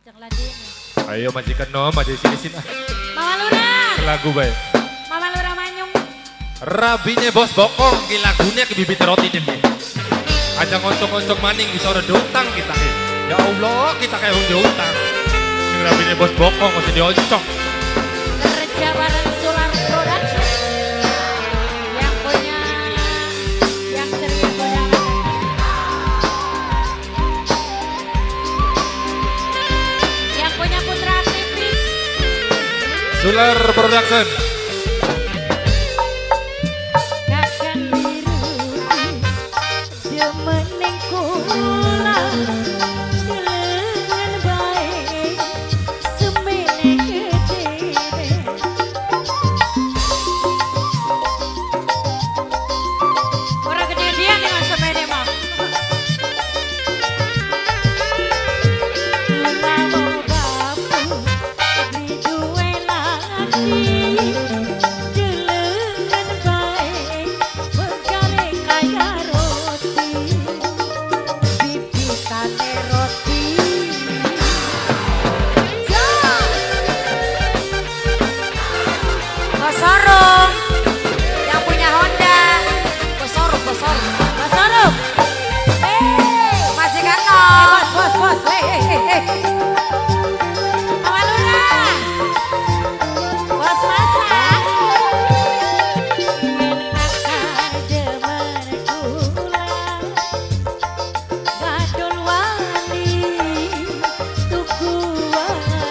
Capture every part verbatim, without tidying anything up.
Ayo majikan nom, aja sini sini. Mama Luna. Selagu baik. Mama Luna Manyung. Rabinya bos bokong, ki lagunya ke bibit roti nih. Aja ngoncong-ngoncong maning bisa udah diutang kita. Ya Allah, kita kayak udah diutang. Yang rabinya bos bokong masih dioncong. Kerja bareng Solar Production. Yang punya, yang ceria godang. Yang punya Putra Aktivis. Solar Production. Sorong, yang punya Honda, Bosorong, Bosorong, Bosorong, hei, majikan no, bos, bos, bos, hei, hei, hei, Mama Luna, bos masak, menakar demen gula, badul wali, tuku wali.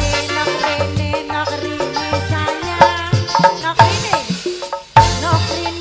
Nokrini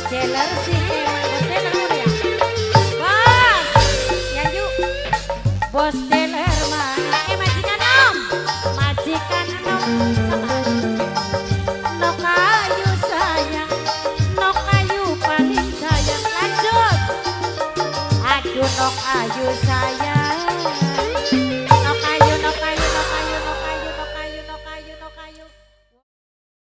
dealer sih bos dealer mana ya bos ya yuk bos dealer mana eh majikan om majikan om no kayu sayang no kayu paling sayang lanjut aduh no kayu sayang